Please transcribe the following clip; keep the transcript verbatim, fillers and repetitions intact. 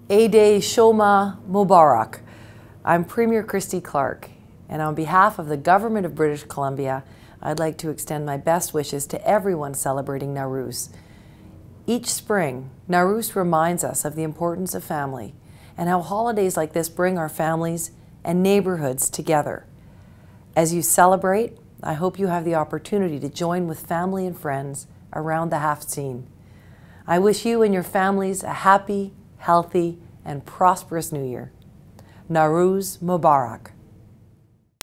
Nowruz Mobarak. I'm Premier Christy Clark, and on behalf of the Government of British Columbia, I'd like to extend my best wishes to everyone celebrating Nowruz. Each spring, Nowruz reminds us of the importance of family and how holidays like this bring our families and neighborhoods together. As you celebrate, I hope you have the opportunity to join with family and friends around the Haft-Seen. I wish you and your families a happy, healthy, and prosperous New Year. Nowruz Mobarak.